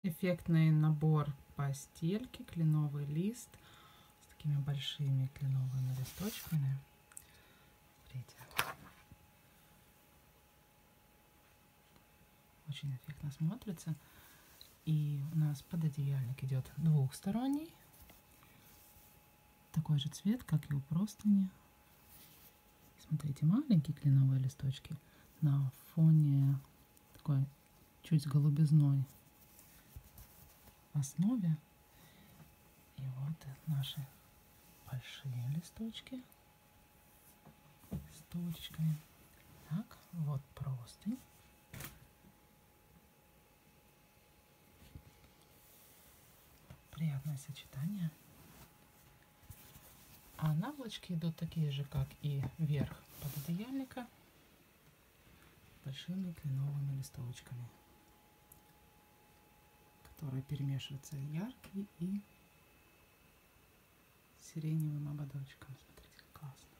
Эффектный набор постельки, кленовый лист с такими большими кленовыми листочками. Смотрите. Очень эффектно смотрится. И у нас пододеяльник идет двухсторонний. Такой же цвет, как и у простыни. Смотрите, маленькие кленовые листочки на фоне такой чуть голубизной основе. И вот наши большие листочки с точками. Так, вот простынь. Приятное сочетание. А наволочки идут такие же, как и верх пододеяльника, большими кленовыми листочками, которые перемешиваются яркий и сиреневым ободочком. Смотрите, как классно.